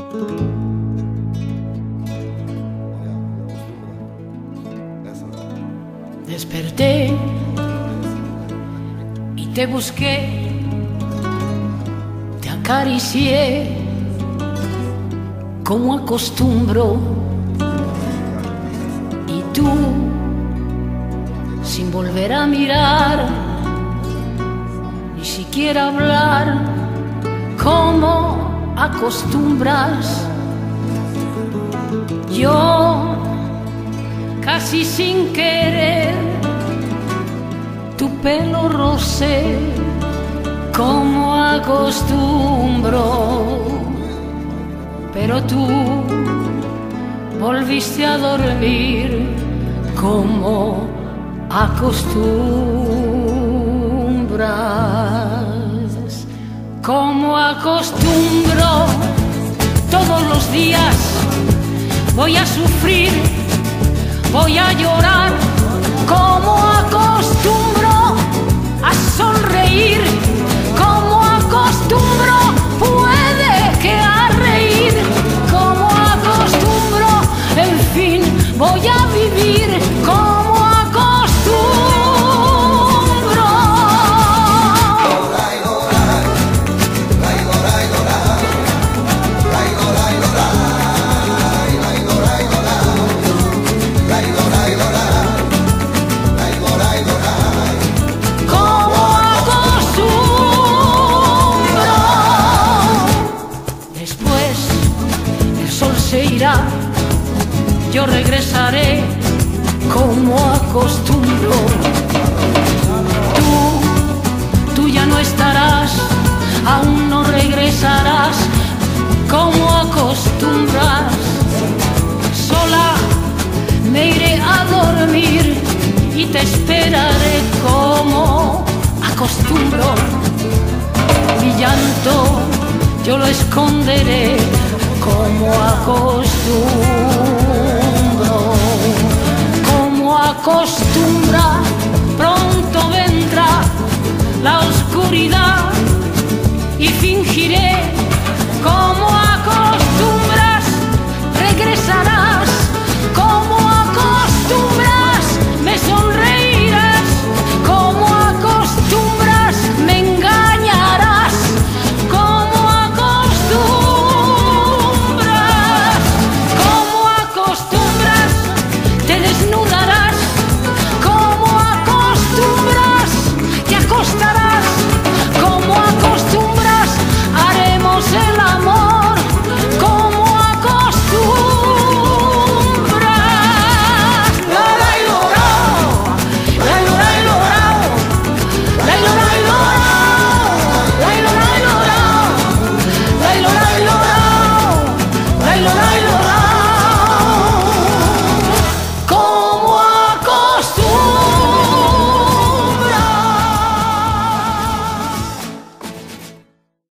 Desperté y te busqué, te acaricié como acostumbro, y tú, sin volver a mirar, ni siquiera hablar, como acostumbras, yo casi sin querer tu pelo rocé como acostumbro, pero tú volviste a dormir como acostumbras, como acostumbro. Todos los días voy a sufrir, voy a llorar, como acostumbro a sonreír, como acostumbro, puede que a reír, como acostumbro, en fin, voy a vivir como acostumbro. Se irá, yo regresaré como acostumbro. Tú ya no estarás, aún no regresarás como acostumbras. Sola me iré a dormir y te esperaré como acostumbro. Mi llanto yo lo esconderé como acostumbro, como acostumbra, pronto vendrá la oscuridad.